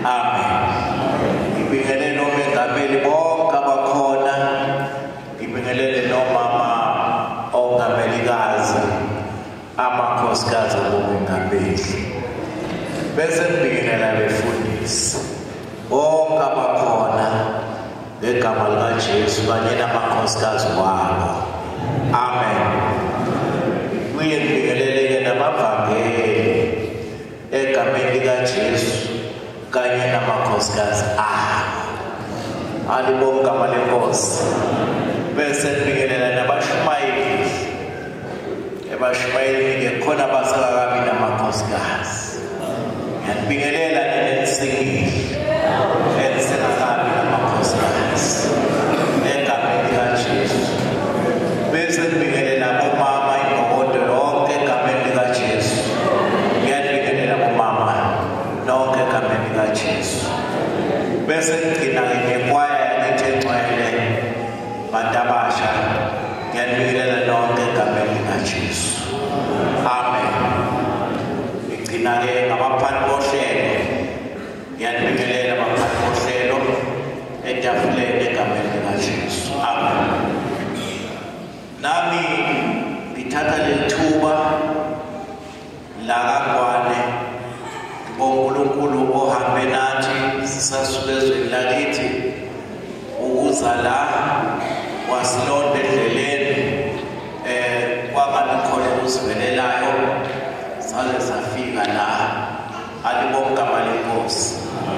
Amen. Ngibingelele nomengameli bonke abakhona. Ngibingelele nomama ongamelikazi, amakhosikazi abomengameli. Bese ngibingelela abefundisi bonke abakhona ngegama likaJesu kanye namakhosikazi wabo. Amen. Kuye ngibingelele nabavangeli egameni likaJesu kanye namakhosikazi abo. Alibonga igama lenkosi. Bese ngibingelela nabashumayeli. Abashumayeli ngekhona basakami namakhosikazi. Ngiyabingelela nenisingile. Enisengakabi namakhosikazi. Egameni likaJesu. Bese ngibingelela omama ingokodo lonke egameni likaJesu. Ngiyabingelela omama nonke egameni likaJesu. Bese ngigcina ngekwaya nethengcwele bantu abasha. Ngiyabingelela nonke egameni likaJesu. Amen. Ngigcina-ke ngabaphathi bohlelo. Ngiyabingelela abaphathi bohlelo etafuleni egameni likaJesu. Amen. Nami ngithatha lethuba la kaGwane uNkulunkulu ohambe nathi sisasuka ezweni lakithi ukuza la wasilonda endleleni kwabanikhona ukusivelelayo saze safika la. Alibonga igama lenkosi.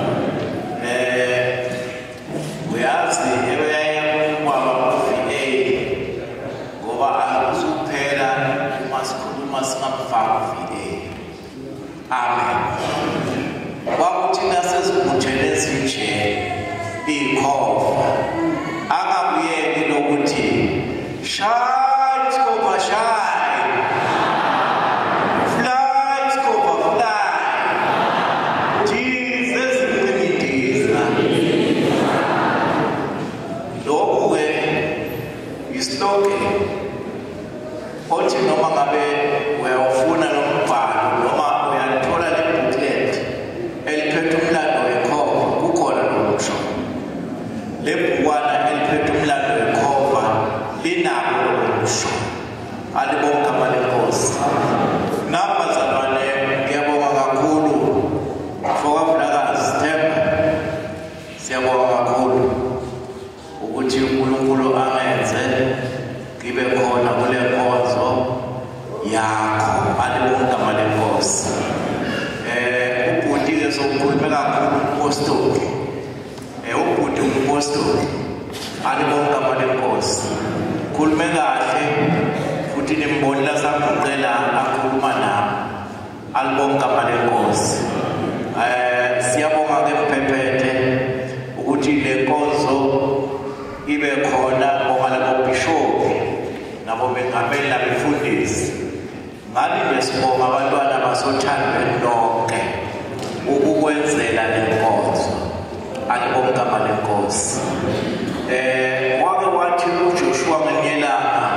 Uyazi ebeyayekwaba VA ngoba akusuphela masikhuluma singamfaka VA. Amen. Wakuthi nasezibutshele ezinje ikhova akabuyeli lokuthi shine scope shine, fly scope fly. Jesus ngimdiza lokho-ke islogan othi noma ngabe uyawufuna lo mbhalo noma uyalithola le booklet eliphethe umlando wekhova, kukhona lokusho le bhukwana eliphethe umlando wekhova linabo lokusho. Alibonga igama lenkosi. Nabazalwane ngiyabonga kakhulu mfowethu Themba, siyabonga kakhulu ukuthi uNkulunkulu angenze ngibe khona kule nkonzo yakho. Alibonga igama lenkosi. Ubhuti-ke sokukhuluma kakhulu umpostoli. Ubhuti umpostoli. Alibonga igama lenkosi. Khulume kahle futhi nimbonela samuqela akhuluma nami. Alibonga igama lenkosi. Siyabonga ke mphephethe ukuthi le nkonzo ibe khona ngoba labo bishop nabo bengameli nabefundisi. Ngani besibonga abantwana basothandweni lonke ukukwenzela le nkonzo. Alibonga igama lenkosi. Wake wathi uJoshua ngenyelanga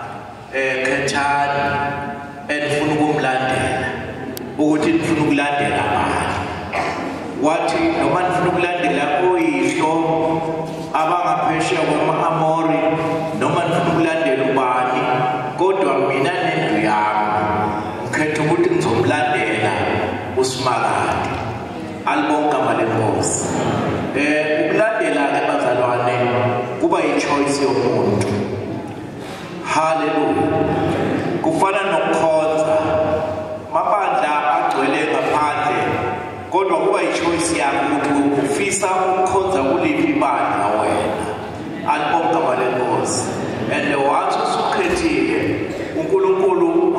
Khethani endifuna ukumlandela ukuthi ndifuna ukulandela mali. Wathi noma ndifuna ukulandela oyihlo abangaphesheya kwama-Amori noma ndifuna ukulandela ubani, kodwa mina nendlu yami ngikhetha ukuthi ngizomlandela uSimakade. Alibonga igama lenkosi. Ukulandela-ke bazalwane kuba yi-choice yomuntu. Hallelujah. Kufana nokukhonza. Mabandla agcwele ngaphandle kodwa kuba yi-choice yakho ukuthi ufisa ukukhonza kuliphi ibandla wena. Alibonga igama lenkosi. And once usukhethile uNkulunkulu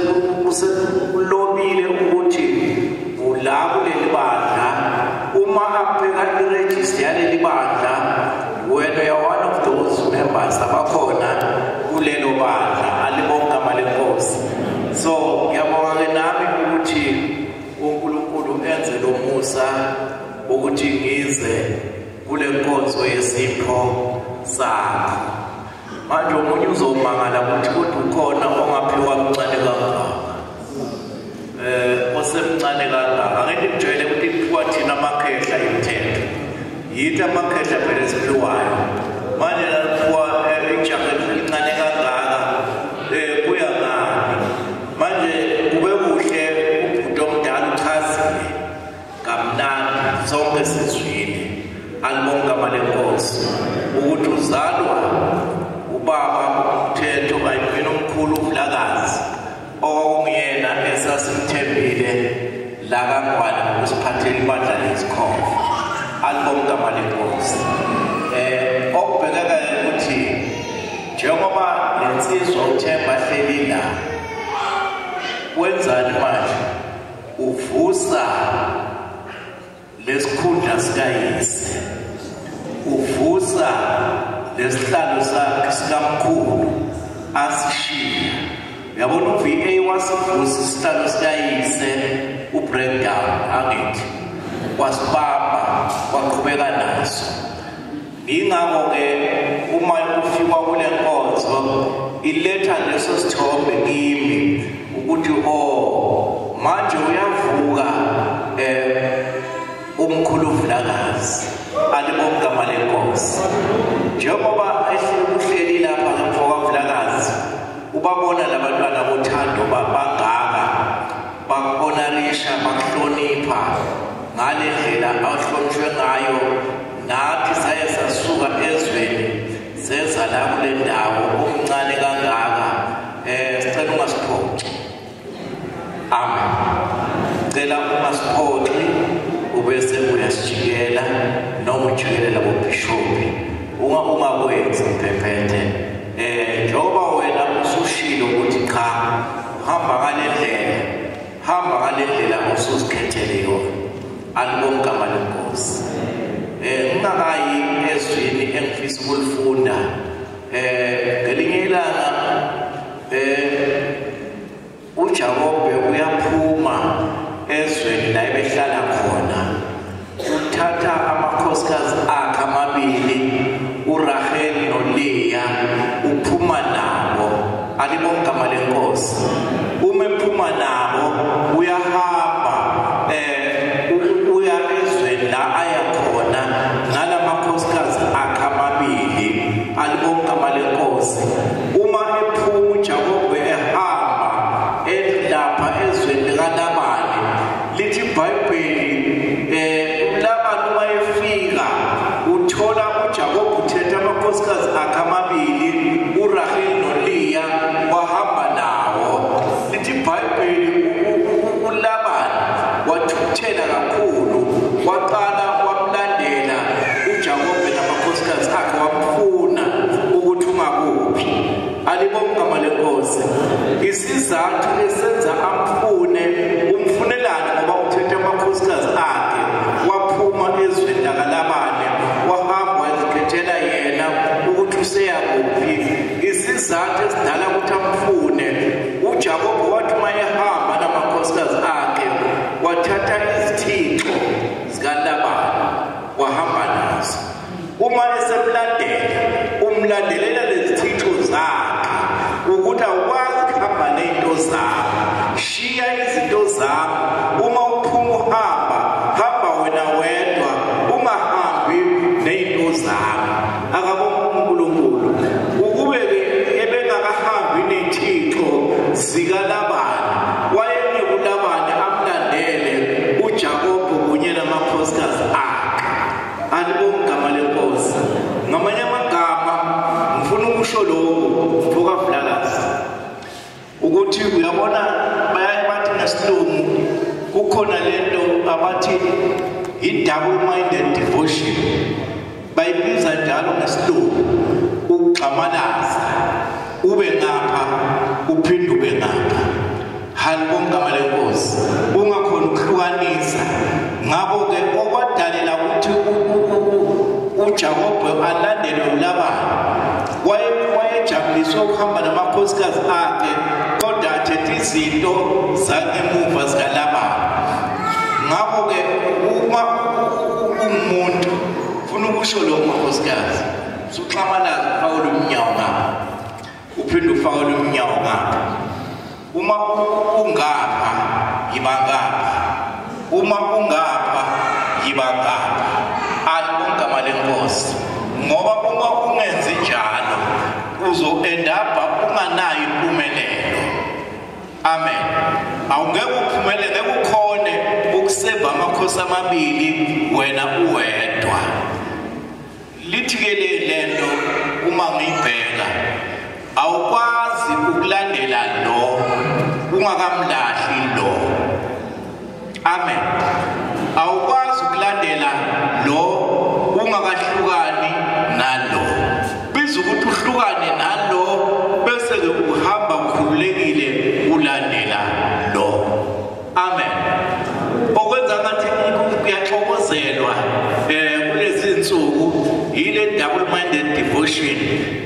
uselobile ukuthi ula kuleli bandla. Uma abheka iregister yaleli bandla wena you are one of those members abakhona kulelo bandla. Alibonga igama lenkosi. So ngiyabonga nami ukuthi uNkulunkulu enze lo musa ukuthi ngize kule nkonzo yesipho sakho. Manje umunye uzomangala ukuthi kodwa ukhona ongaphiwa mncane kangaka. Osemncane kangaka. Angeke ngijwayele ukuthi kuthiwa thina amakhehla yita makhehla phela esiphiwayo manje lapho ijacket elincane kangaka kuya ngani manje kube kuhle ubhuti omdala uchazile kamnandi sonke sizwile alibonga malenkosi ukuthi uzalwa ubaba uThetho kayini omkhulu uVlakazi okungiyena esasimthembile la kaNgwane ukusiphathela ibandla lezikhona alibonga malenkosi okubhekeka ukuthi njengoba lensizwa uThemba hleli la wenzani manje uvusa lesikhundla sikayise uvusa lesihlalo sakhe sikamkhulu asishiya yabona uVA wasivusa isihlalo sikayise ubreakdown angithi wasibamba waqhubeka naso ingakho ke uma ufika kule nkonzo iletha leso sithombe kimi ukuthi manje uyavuka umkhulu uVlakazi alibonga malenkosi njengoba ehleli lapha ngemfoka uVlakazi ubabona labantwana bothando bangaka bakonarisha bakuhlonipha ngale ndlela ahlonishwe ngayo nathi saye sasuka ezweni seza la kule ndawo omncane kangaka sicela ungasiphoxi amen cela ungasiphoxi ubese uyasijikela noma ujikelela kubishophi ungakwenzi mpephethe njengoba wena usushilo ukuthi cha hamba ngale ndlela osuzikhethele yona alibonga malenkosi ngingakayi ezweni engifisa ukulifunda ngelinye ilanga uJakobe uyaphuma ezweni la ebehlala khona uthatha amakhosikazi akhe amabili uRahel noLeya uphuma nabo alibonga malenkosi uma ephuma nabo uyahamba uya ezweni la aya khona ngala makhosikazi akhe amabili alibonga malenkosi uma ephuma uJakobe ehamba elapha ezweni likaLabani lithi iBhayibheli uLabani uma efika uthola uJakobe uthethe amakhosikazi akhe amabili uRahel noLeya wahamba nawo lithi iBhayibheli uLabani wathuthela kakhulu waqala wamlandela uJakobe namakhosikazi akhe wamfuna ukuthi ungakuphi alibonga malenkosi isizathu esenza amfune umfunelani ngoba uthethe amakhosikazi akhe waphuma ezweni lakaLabani wahamba ezikhethela yena ukuthi useya kuphi isizathu esidala ukuthi amfune uJakobe wathi uma ehamba namakhosikazi akhe wathatha izithixo zikaLabani wahamba nazo uma esemlandela umlandelela lezithixo zakhe ukuthi awukwazi kuhamba nezinto zami shiya izinto zami uma uphuma hamba wena wedwa ungahambi nezinto zami akabonga uNkulunkulu ukube ebengakahambi nezithixo zikaLabani wayenike uLabani amlandele uJakobe kunye namakhosikazi akhe alibonga malenkosi ngamanye amagama ngifuna ukusho lokho mfoka Vlakazi ukuthi uyabona bayabathi ngesilungu kukhona lento abathi i-double minded devotion bayibiza njalo ngesilungu ukugxamalaza ube ngapha uphinde ube ngapha halibonga malenkosi ungakhona ukuhlukanisa ngabo ke okwadalela ukuthi uJakobe alandele uLabani wayejabuliswa ukuhamba namakhosikazi akhe kodwa athethe izinto zangemuva zikaLabani ngabo ke uma umuntu ufuna ukusho lo makhosikazi usuxhamalaza ufaka umnyawo ngapha uphinde ufaka umnyawo ngapha uma ungapha yiba ngapha uma ungapha yiba ngapha alibonga Amen. Awungeke uphumelele ukukhone ukuseva amakhosi amabili wena uwedwa. Lithi ke lento uma ngiyibheka awukwazi ukulandela lo ungakamlahli lo. Amen. Awukwazi ukulandela lo ungakahlukani nalo. Biza ukuthi uhlukane nalo bese ke uhamba ukhululekile ulandela lo. Amen. Okwenza ngathi kuyaxokozelwa kulezi insuku ile double minded devotion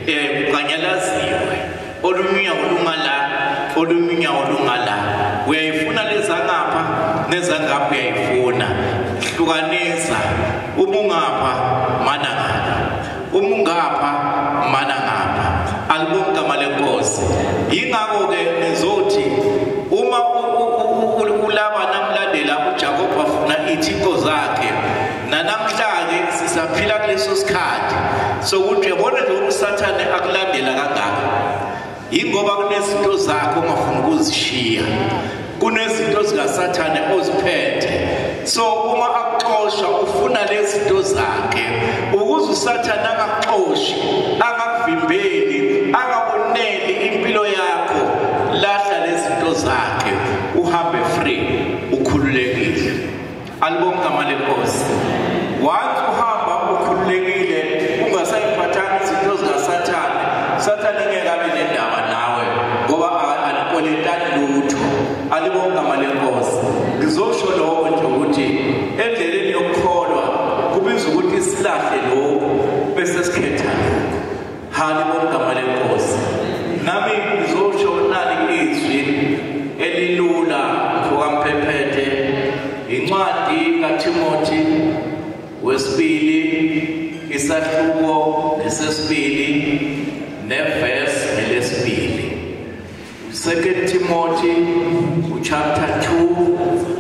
kanyalaziwe oluminya olungala oluminya olungala uyayifuna lezangapha nezangapha uyayifuna hlukanisa ubungapha mana ngapha umungapha mana ngapha alibonga malenkosi ingakho ke nizothi uma ulaba namlandela uJacob afuna ithiko zakhe nanamhlanje sisaphila kuleso sikhathi sokuthi yabona nje uSathane akulandela kangaka ingoba kunezinto zakho ongafuna ukuzishiya kunezinto zikaSathane oziphethe so uma akuxosha ufuna lezi zinto zakhe ukuze uSathane angakuxoshi angakuvimbeli angaboneli impilo yakho lahla lezi zinto zakhe uhambe free ukhululekile alibonga malenkosi once uhamba ukhululekile ungasayiphathanga izinto zikaSathane Sathane ngeke abe nendaba nawe ngoba alikolentani lutho alibonga malenkosi ngizosho lokho nje ukuthi endleleni yokukholwa kubiza ukuthi silahle lokho bese sikhetha lokho halibonga malenkosi nami ngizosho nali izwi elilula ngokaMphephethe incwadi kaTimothy wesibili isahluko lesesibili neverse elesibili 2 Timothy chapter 2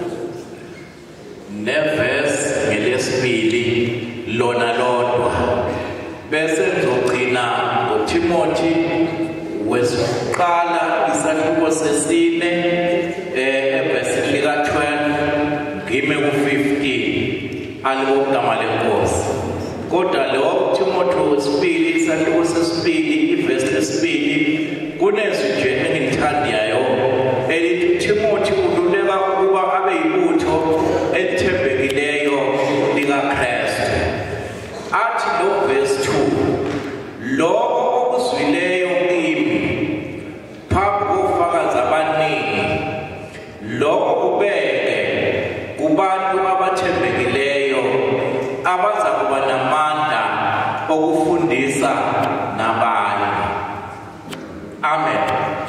neverse elesibili lona lodwa bese ngizogcina ngoTimothy wesiqala isahluko sesine verse lika 12 ngime ku15 alibonga malenkosi kodwa lo Timothy wesibili isahluko sesibili iverse lesibili kunezwi nje engilithandayo elithi Timothy udluleka ukuba abe yibutho elithembekileyo likaKristu athi lo verse 2 lo okuzwileyo kimi phambi kofakazi abaningi lo ubeke kubantu abathembekileyo abaza kuba namandla okufundisa nabanye. Amen.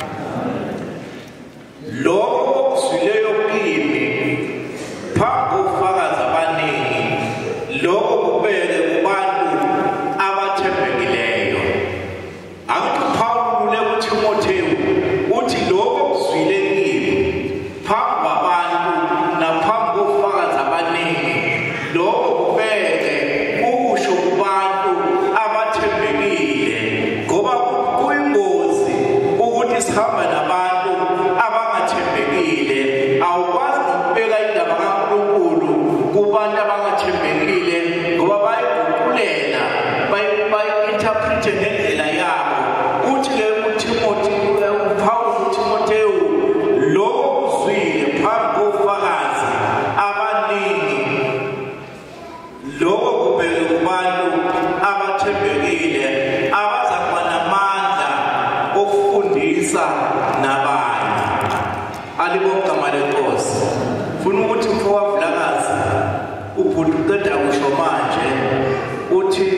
Lo okuzwileyo kimi phambi kofakazi abaningi lo ubeke kubantu abathembekileyo. Akuthi Paul ule kuTimothy uthi lo okuzwile kimi phambi kwabantu naphambi kofakazi abaningi lo ubeke ukusho kubantu abathembekile ngoba kuyingozi ukuthi sihamba nabantu abangathembekile awukwazi ukubeka indaba kaNkulunkulu kubantu abangathembekile ngoba bayiguqulela bayi-interprete ngendlela yabo uthi ke uTimothy uPaul uTimothy lo uzwile phambi kofakazi abaningi lo kubheke kubantu abathembekile abazakuba namandla okufundisa nabanye alibonga malenkosi funa ukuthi mfowavulakazi ubhuti uqeda kusho manje uthi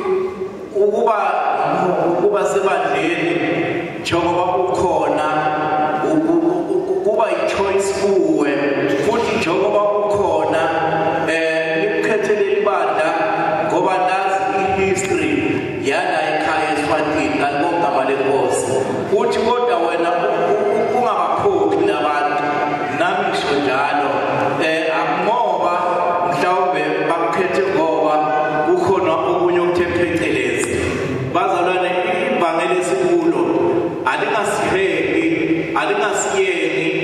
ukuba sebandleni njengoba ukhona kuba i-choice kuwe futhi njengoba ukhona nikukhethelele ibandla ngoba nazi i-history yala ekhaya eSwatini alibonga malenkosi uthi kodwa wena ungabakhokhi labantu nami ngisho njalo ngoba mhlawumbe bakukhethe ngoba ukhona okunye okuthephecelezi bazalwane ibhangele esikulo alingasiheki alingasiyeki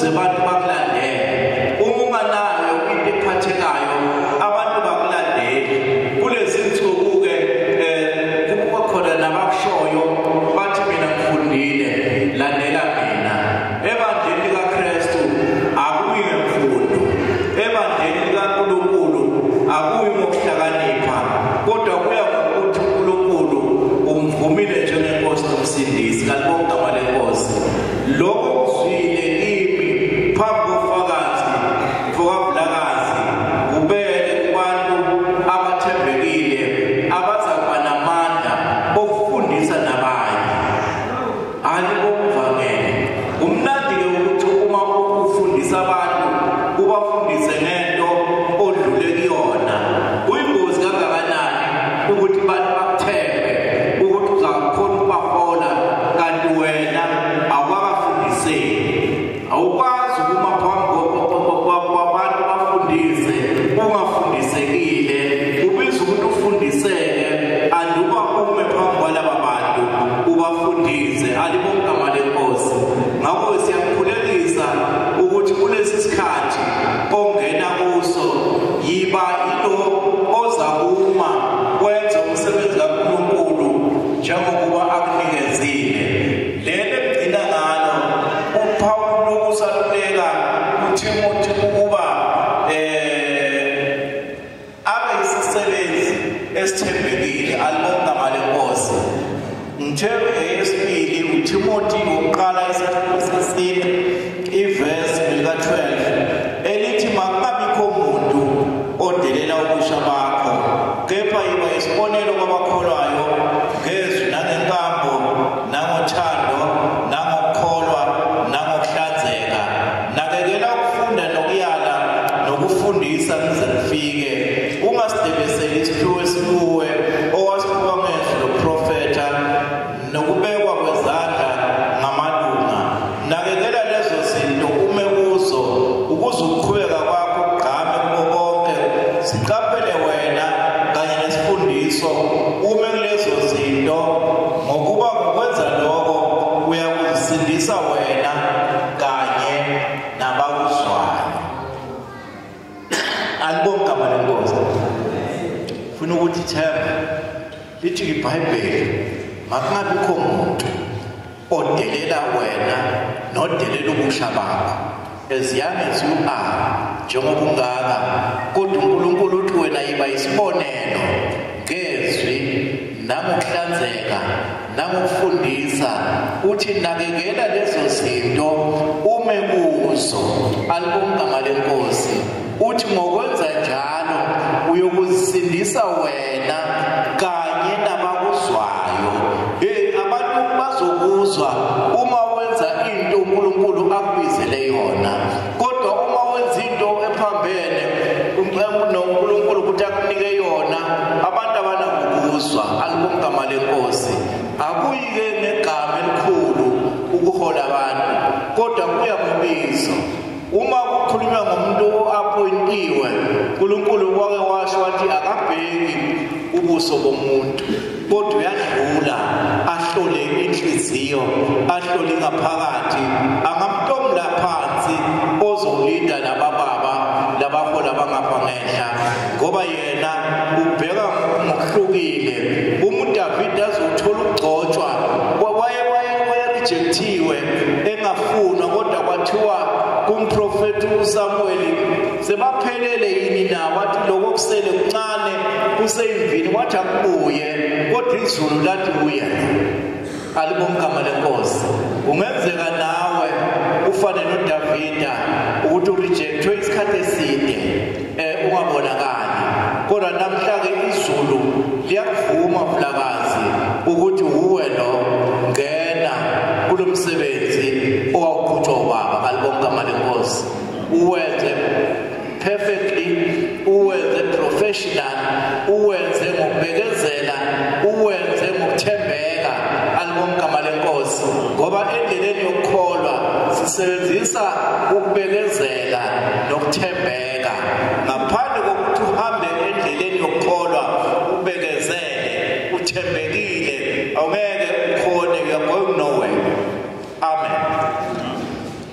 ukuze abantu bakulandele. Uma unganayo into ephathekayo abantu bakulandele. Kulezi nsuku-ke kuba khona nabakushoyo bathi mina ngifundile, landela mina. Ebandleni likaKristu akuyi ngemfundo, ebandleni likaNkulunkulu akuyi ngokuhlakanipha, kodwa kuya ngokuthi uNkulunkulu umvumile njengenkosi nomsindisi. Kalibonke igama lenkosi. Lokho kuzwile kimi phambi kofakazi, mfokavulakazi, ubele kubantu abathembekile abazakuba namandla okufundisa nabanye. Alibomvangele. Umnandi-ke ukuthi uma ufundisa abantu ubafundise ngento odlule kuyona. Uyingozi kangakanani ukuthi abantu bakuthembe ukuthi uzakhona ukubahola kanti wena awakafundiseki. Awukwazi ukuma phambi kwabantu bafundise ungafundisekile. Ubiza ukuthi ufundiseke anduba ume phambi kwalaba bantu ubafundise. Alibonke igama lenkosi. Ngakho siyakukhulekisa ukuthi kulesi sikhathi ongena kuso yiba ilo ozakuma wenze umsebenzi kaNkulunkulu njengokuba akunikezile. Lelo egcina ngalo uPawulo usaluleka uThimothi ukuba abe yisisebenzi esithembekile. Alibonke igama lenkosi. Ngithembe eyesibili uThimothi oqala isesine ivesi lika-12 elithi makungabikho muntu odelela ubusha bakho, kepha yiba isibonelo kwabakholwayo ngezwi nangenkambo nangothando nangokukholwa nangokuhlanzeka. Nakekela ukufunda nokuyala nokufundisa nize nifike. Ungasidebeseli isiphiwo esikuwe owasiphiwa ngezwi loprofetha nokubekwa kwezandla ngamalunga. Nakekela lezo zinto ume kuzo ukuze ukuqhubeka kwakho kugqame kubo konke. Siqaphele wena kanye nesifundiso ume kulezo zinto, ngokuba ngokwenza lokho uyakuzisindisa wena kanye nabakuzwayo. Alibonke igama lenkosi. Funa ukuthi themba lithi iBhayibheli makungabikho muntu odelela wena nodelela ubusha bakho. As young as you are, njengoba ungaka, kodwa uNkulunkulu uthi wena yiba isibonelo ngezwi nangokuhlanzeka nangokufundisa. Uthi nakekela lezo zinto ume kuzo. Alibonke igama lenkosi. Uthi ngokwenza njalo uyokuzisindisa wena kanye nabakuzwayo. Abantu bazokuzwa uma wenza into uNkulunkulu akubizele yona, kodwa uma wenza into ephambene uNkulunkulu ukuthi akunike yona, abantu abanakukuzwa. Alibonke igama lenkosi. Akuyike negama elikhulu ukuhola abantu, kodwa kuya kubizo. Uma kukhulunywa ngomuntu appointiwe, uNkulunkulu wake washo wathi akabheki ubuso bomuntu, kodwa uyadlula ahlole inhliziyo, ahlole ngaphakathi. Angamntomla phansi ozolinda labababa labahola bangapha ngehla, ngoba yena ubheka ngokuhlukile. UDavida azothola ukugcotshwa, wayerejectiwe engafunwa, kodwa kwathiwa kumprofethi uSamuel sebaphelele yini na, wathi lokho kusele kuncane kuseyimvini, wathi akubuye, kodwa izulu lathi buya. Alibonke igama lenkosi. Ungenzeka nawe ufane noDavida ukuthi urejectwe isikhathi eside ungabonakali, kodwa namhla-ke izulu liyakuvuma mfulakazi ukuthi uwe lo ngena kulo msebenzi owawuqhutshwa ubaba. Alibonke igama lenkosi. Uwenze perfectly, uwenze professional, uwenze ngokubekezela, uwenze ngokuthembeka. Alibonke igama lenkosi. Ngoba endleleni yokukholwa sisebenzisa ukubekezela nokuthembeka. Ngaphandle kokuthi uhambe endleleni yokukholwa ubekezele uthembekile, awungeke ukhone, you are going nowhere. Amen.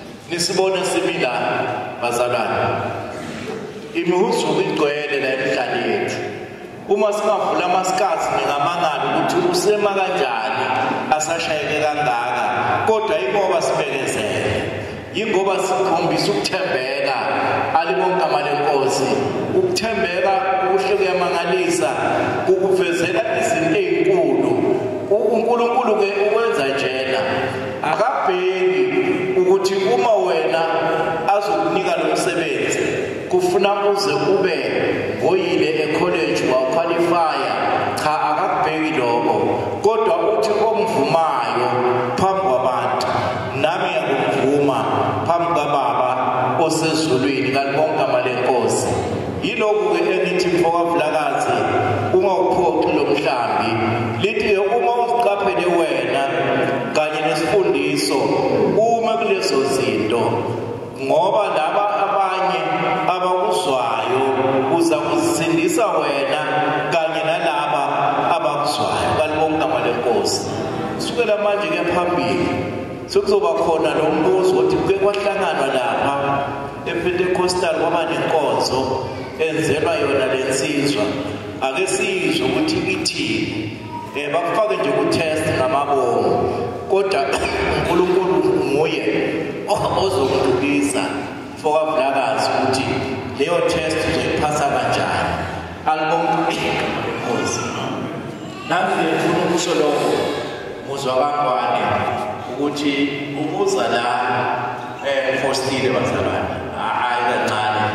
isibona simila bazalwane imihuzuko igcwele la emhlabeni yethu uma singavula amasikhathi ningamangala ukuthi usema kanjani asashayeke kangaka kodwa ingoba sibekezele ingoba sikhombisa ukuthembeka alibongama lenkosi ukuthembeka kuhle kuyamangalisa ukuvezela izinto ezinkulu uNkulunkulu ke ukwenza njena akabheki ukuthi uma wena azokunika lo msebenzi kufuna uze ube ngoyile ecollege waqualify cha akabheki lokho kodwa uthi omvumayo phambi kwabantu nami ngiyakuvuma phambi kaBaba osezulwini kalibongama lenkosi yilokho ke engithi mfokavulakazi ungawuphoqi lo mhlambi lithi uma uziqaphele wena kanye nesifundiso uma kulezo zinto ngoba laba abanye abakuzwayo uza kuzisindisa wena kanye nalaba abakuzwayo kalibongama lenkosi sukela manje ke phambili sekuzoba khona lo mbuzo othi kuke kwahlanganwa lapha ePentecostal kwaba nenkonzo enzelwa yona lensizwa ake sizwe ukuthi ithini bakufake nje ku-test ngamabomu kodwa uNkulunkulu nguye ozokudukisa mfokavulakazi ukuthi leyo test uzoyiphasa kanjani alibonke nami ngifuna ukusho lokho muzwa kangwane ukuthi ubuza la Fostile bazalwane hayi kancane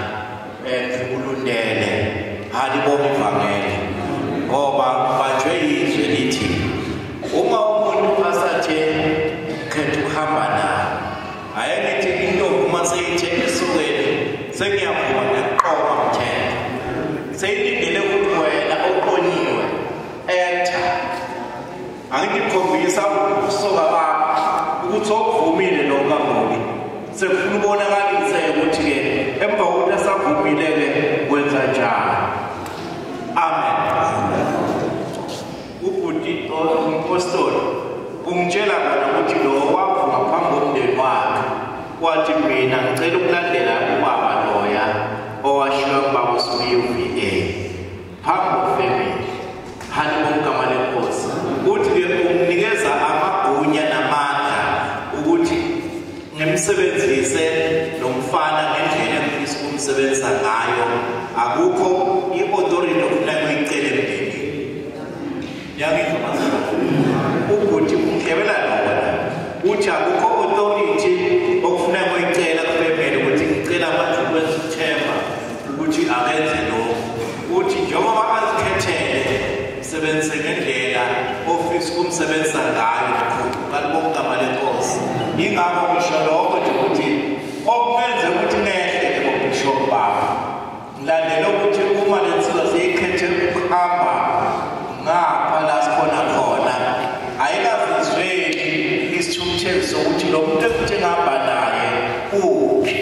ulundele halibonke ivangeli ngoba banjwe yizwe lithi uma umuntu asathe khetha ukuhamba naye ayengithi into uma seyithe esokeni sengiyavuma ukuqoma umthetho seyilindele ukuthi wena oqonyiwe etha angikukhombisa ukusoka bakho ukuthi okuvumile lo kamubi sekufuna ubonakalise ukuthi ke emva kokuthi asavumile ke kwenza njani amen ubhuti umpostoli ungitshela bona ukuthi lo wavuma phambi komndeni wakhe wathi mina ngicela ukulandela ubaba loya owashiywa ngubaba uSibiya phambi kwefamily halibongama lenkosi uthi ke umnikeza amagunya namandla ukuthi ngimsebenzise nomfana ngendlela engifisa ukumsebenza ngayo akukho i-authority okufuna kuyicela emndenini yangizwa ukuthi umkebela lona uthi akukho authority okufuna kuyicela kufemele ukuthi ngicela manje ukwenza uthemba ukuthi akenze lokho uthi njengoba azikhethele msebenze ngendlela ofisa ukumsebenza ngayo kalibongama lenkosi ingakho ngisho lokho nje ukuthi okumenze ukuthi nehle ngobishop baba ngilandela ukuthi uma lensizwa seyikhethe ukuhamba ngapha la sikhona khona ayikazizweli isithukuthelisa sokuthi lo muntu ekuthe ngihamba naye uphi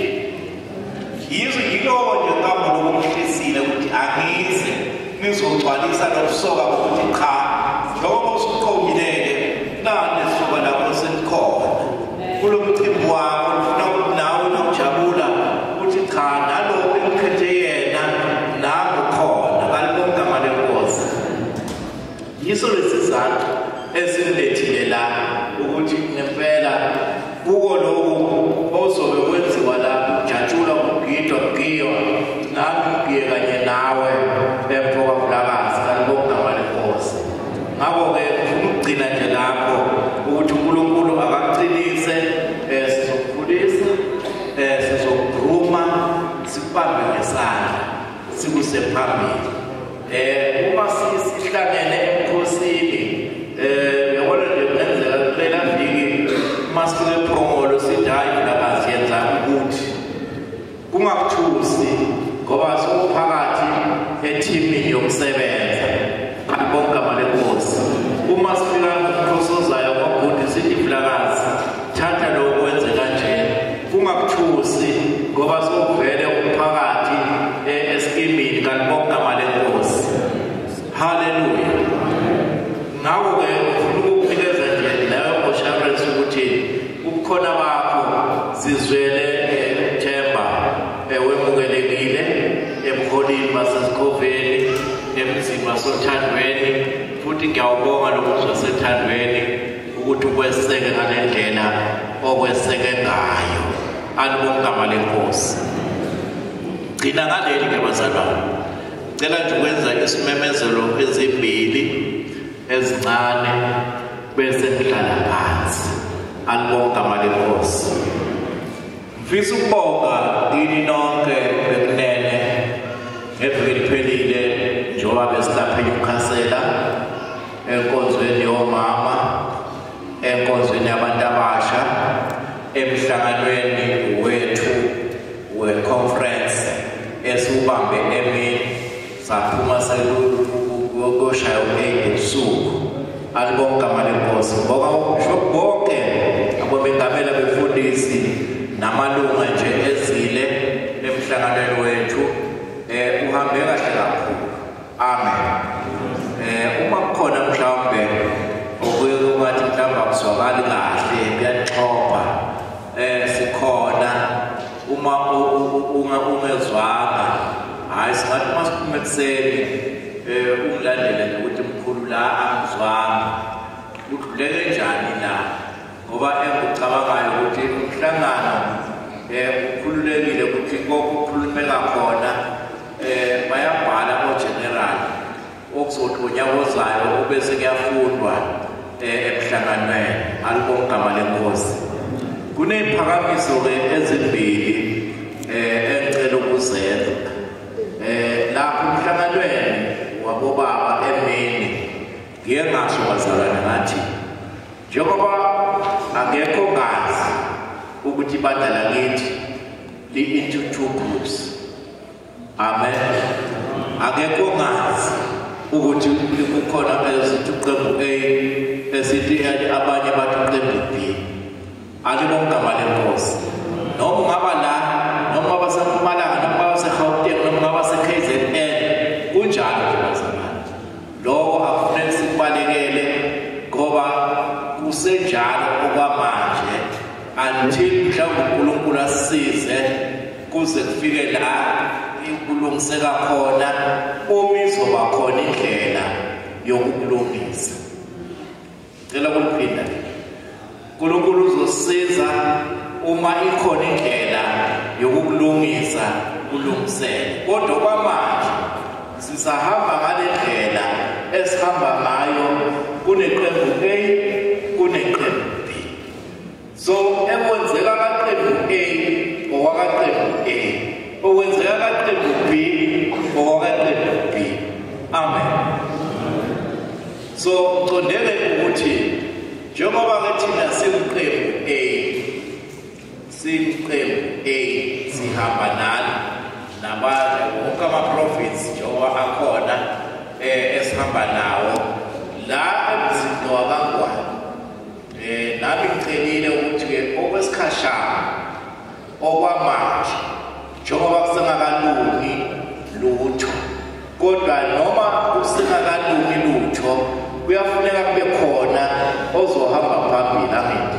yizo yiloko nje ngabo lokumhlisile ukuthi angize ngizogcwalisa nokusoka ukuthi cha njengoba usuqomileke nani suka lapho senikhona kulo mcimbi wakho ufuna ukuthi nawe nokujabula ukuthi cha nalo emkhethe yena nabo khona kalibongama lenkosi yiso lesizathu esilethile la ukuthi ngempela kuko lokhu ozobe kwenziwa la ujatshula ukugidwa kugiwa nami ngiye kanye nawe emfokavulakazi kalibongama lenkosi ngakho-ke ufuna ukugcina nje lapho ukuthi uNkulunkulu akaqinise sizokukhulisa sizokudruma sikubambe ngesandla sikuse phambili uma sihlangene emkhosini yabona nje kungenzeka kuphela viki masifike ePhongolo sithi hayi vulakazi yenza ukuthi kungakuthusi ngoba sophakathi ethimini yokusebenza kalibongama lenkosi uma sifika ngokhosozayo ngobhuti sithi vulakazi thatha lokho wenze kanje kungakuthusi ngoba sokuvele umphakathi eskimini kalibongama lenkosi haleluya nawo-ke ufuna ukunikeza nje leyo assurance ukuthi ubukhona bakho zizwele wasothandweni futhi ngiyawubonga lokuthi wasothandweni ukuthi ukweseke ngalendlela okweseke ngayo alibongama lenkosi gcina ngaleli ke bazalwane cela nje ukwenza isimemezelo ezimbili ezincane bese sihlala phansi alibongama lenkosi mfisa ukubonga kini nonke bekunene eviki liphelile njengoba besilaphela ukukhansela enkonzweni yomama enkonzweni yabantu abasha emhlanganweni wethu we-conference esubambe emini saphuma sekushaya u-8 ebusuku alibongama lenkosi bonke abobengamela befundisi namalunga nje ezile emhlanganweni wethu uhambe kahle kakhulu amen uma kukhona mhlawumbe okuyengathi mhlawumbe akuswakali kahle kuyaxhopha sikhona uma ungezwanga hayi singathi masiphume ekuseni umlandela nje ukuthi mkhulu la angizwanga udlulele njani la ngoba engikucabangayo ukuthi umhlangano ukhululekile ukuthi kokukhulumeka khona bayabhala o-general okuzothi unyaka ozayo ubese kuyafundwa emhlanganweni alibongama lenkosi kuney'phakamiso-ke ezimbili engicela ukuzenza lapho emhlanganweni wabobaba emini ngiye ngasho bazalwane ngathi njengoba akekho ngazi ukuthi ibandla lakithi li-into 2 groups amen akekho ngazi ukuthi kukhona iqembu A esithi abanye bathi iqembu B alibongama lenkosi noma ungaba la noma baseMpumalanga noma baseGauteng noma base-KZN kunjalo nje bazalwane lokho akufanele sikubalekele ngoba kusenjalo okwamanje until mhlawumbe uNkulunkulu asisize kuze kufike la ukulungiseka khona omizoba khona indlela yokulungisa cela kuliphinda uNkulunkulu uzosiza uma ikhona indlela yokulungisa ulungisele kodwa kwamanje sisahamba ngale ndlela esihamba ngayo kuneqembu A kuneqembu B so ekwenzeka kaqembu A okwakaqembu A okwenzeka kaqembu B okwakaqembu B amen so uqondele ukuthi njengoba ke thina siqembu A sihamba nalo nabanye bonke ama-prophets njengoba akhona esihamba nawo la emzini wakangwane nami ngicelile ukuthi-ke okwesikhashana okwamanje njengoba kusengakalungi lutho kodwa noma kusengakalungi lutho kuyafuneka kube khona ozohamba phambili angithi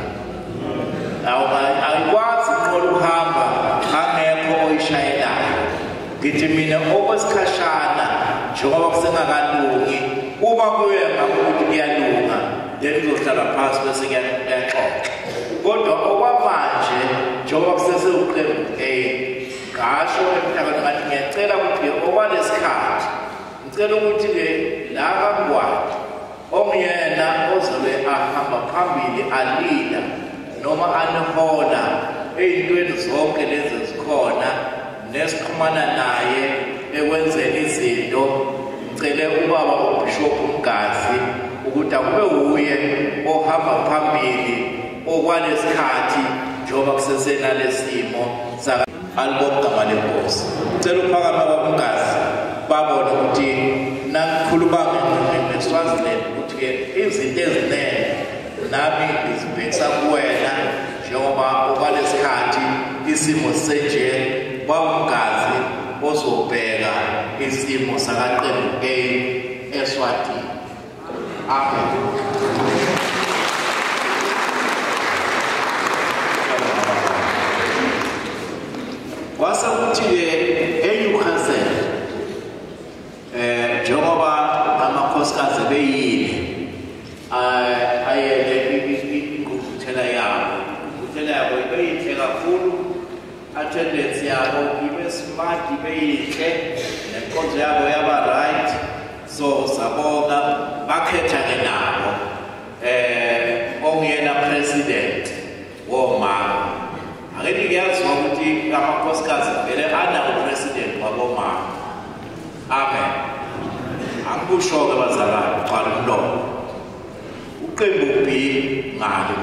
ayikwazi uqola ukuhamba angekho oyishayelayo ngithi mina okwesikhashana njengoba kusengakalungi uma kuyema ukuthi kuyalunga then kuzohlala phansi bese kuyaxoxa kodwa okwamanje njengoba kusesewuqembu ngasho emhlabeni ngathi ngiyacela ukuthi okwalesikhathi ngicela ukuthi-ke la kangwane omyena ozobe ahamba phambili alida noma anihola ey'ntweni zonke lezi zikhona nesixhumana naye ekwenzeni izinto ngicele ubaba uBishop Mgazi ukuthi akube uye ohamba phambili okwalesikhathi njengoba kusesenalesimo alibongama lenkosi ngicela uphakama kwaMgazi babona ukuthi nakukhuluma ngeSwaziland ukuthi-ke izinto ezinene nami ngizibhekisa kuwena njengoba okwalesikhathi isimo senje baWumgazi ozobheka isimo sakaqembu A eSwatini amen kwase ukuthi-ke eNewcastle njengoba beyile ayele ingqungquthela yabo ibeyihle kakhulu attendance yabo ibe smart ibeyihle nenkonzo yabo yaba right so sabonga bakhetha ke nabo ongiyena president womama akedi kuyaziwa ukuthi amakhosikazi vele anawo president wabomama amen angikusho-ke bazalwane qala umlomo uqembu B ngalo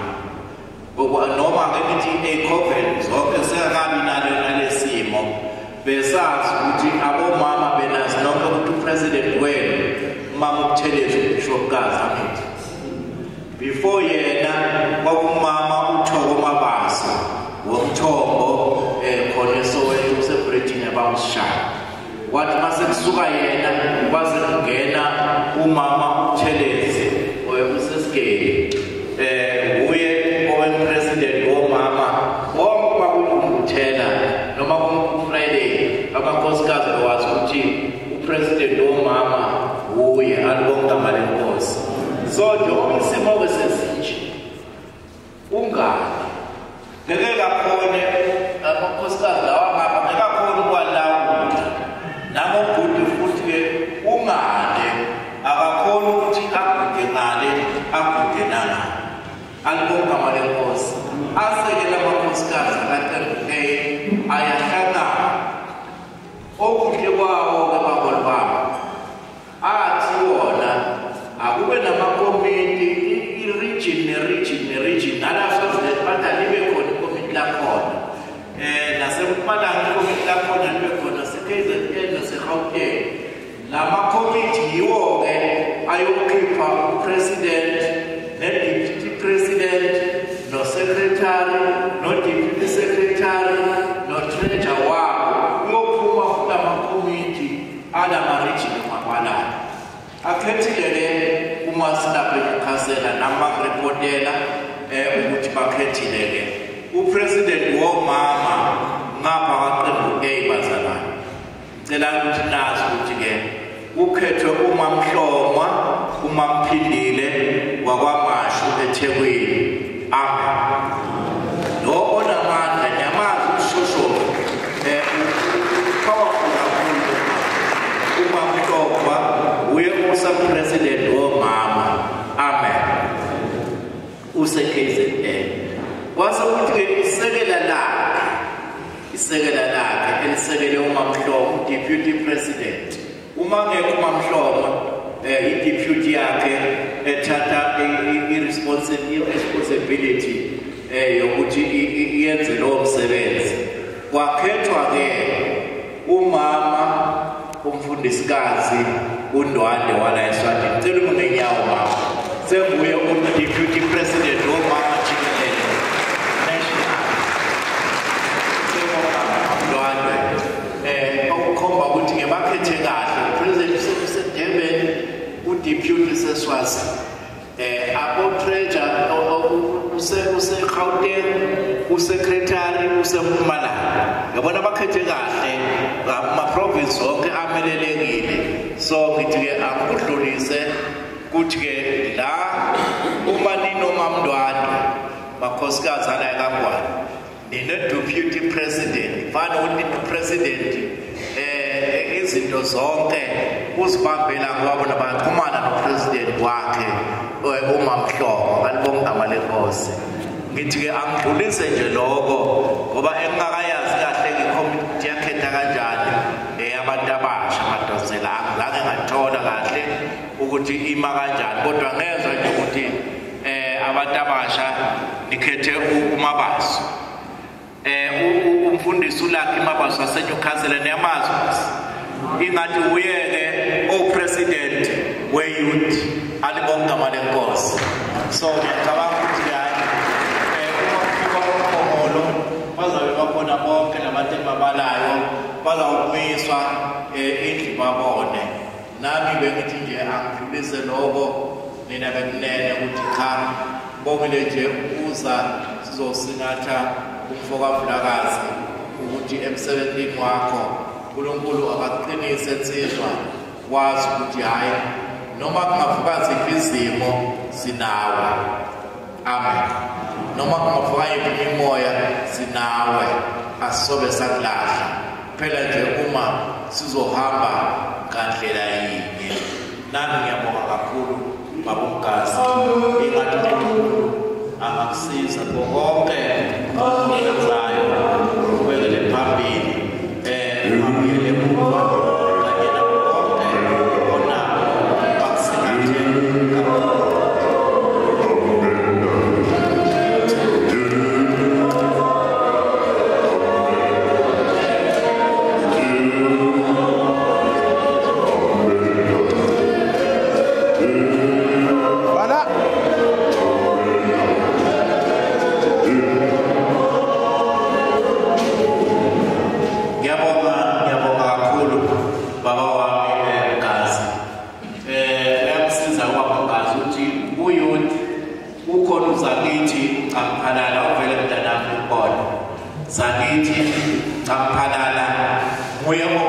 noma ngithi eCoven zonke sekabi nalesimo besazi ukuthi abomama benazi nonke ukuthi upresident wenu umama uThelezi Shokazi amithi before yena kwakumama uThoko Mabasa womthombo khona Soweto celebrating about Shaka wathi mase kusuka yena kwaze kungena umama uThelezi oyesesigeli uye president womama wonke bakuthela noma ku-Friday abakhosikazi bawazi ukuthi upresident womama uye alibonga lenkosi so njengoba isimo sesinje ungani ngeke kakhone amakhosikazi lawa ngapha ngeke kakhone ukwalawula namobhuti futhi-ke ungane akakhona ukuthi agude ngale agude nana alibonga malenkosi asekela amakhosikazi akaThembuke ayahlangana okuhle kwawo-ke baholi babo athi wona akube namakomiti i-region nalafazile bathi libe khona ikomiti lakhona nasempumalanga ikomiti lakhona libe khona se-KZN nase-Gauteng lamakomiti yiwo-ke ayokhipha upresident ne-deputy president no-secretary no-deputy secretary no-treasurer wabo uyophuma kulamakomiti alama-region mabalayo akhethile-ke umasilaphe kukhasela namareportela ukuthi bakhethile-ke upresident womama ngapha kwaqembu A bazalwane ngicela ukuthi nazi ukuthi-ke ukhethwe uMamhloma uMamphindile wakwaMashu eThekwini amen lo onamandla nyamazi ushoshovu powerful kakhulu uMamhloma uye usa-president womama amen use-KZN kwase ukuthi-ke isekela lakhe elisekele uMamhloma deputy president uma ngeke uMamhloma i-deputy yakhe ethatha i-responsibility yokuthi iyenze lowo msebenzi kwakhethwa-ke umama umfundisikazi uNdwande wala eSwatini ngicela ungenyawo mama senguye u-deputy president womama jikelele national Ndwande okukhomba ukuthi-ke bakhethe kahle upresident usedurban udeputy seswazi abo-treasurer use-Gauteng usecretary usempumalanga yabona bakhethe kahle ama-province onke amelelekile so ngithi-ke angikudlulise kuthi-ke la uma ninomamndwandwe makhosikazi ala eKaGwala nine-deputy president fana ukuthi president izinto zonke uzibambela kwabo nabaxhumana nopresident wakhe uMamhloma kalibonga malenkosi ngithi-ke angidlulise nje lokho ngoba engingakayazi kahle ikomiti yakhetha kanjani yabantu abasha madozela ngake ngathola kahle ukuthi ima kanjani kodwa ngezwa nje ukuthi abantu abasha nikhethe uMabaso umfundisi uLucky Mabaso waseNewcastle niyamazi ingathi uyeke o-president we-youth alibonga malenkosi so ngiyacabanga ukuthi umaholo bazabe bakhona bonke nabantu ebabalayo bazawumiswa indlu babone nami bengithi nje angidlulise lokho nina bekunene ukuthi cha bongile nje ukuza sizosingatha umfokavulakazi ukuthi emsebenzini wakho uNkulunkulu akakuqinise insizwa wazi ukuthi hayi noma kungavuka ziphi izimo sinawe. Amen. Noma kungavuka yiphi imoya sinawe, asisobe sakulahla. Phela nje uma sizohamba ngandlela yinye. Nami ngiyabonga kakhulu babonkazi ingathi uNkulunkulu angakusiza konke okwenzayo ubekele phambili ungabuyele emuva kanye nako konke onako bakusingathe Zakithi, Tampalala, Moyamo